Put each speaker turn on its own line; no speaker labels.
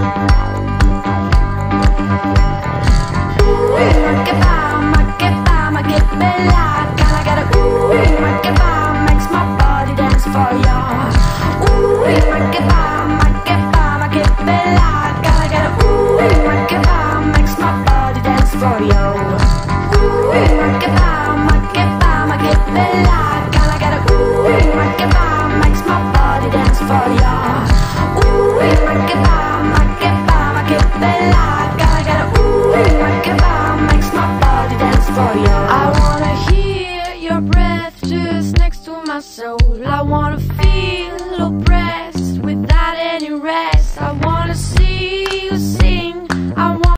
I wanna hear your breath just next to my soul. I wanna feel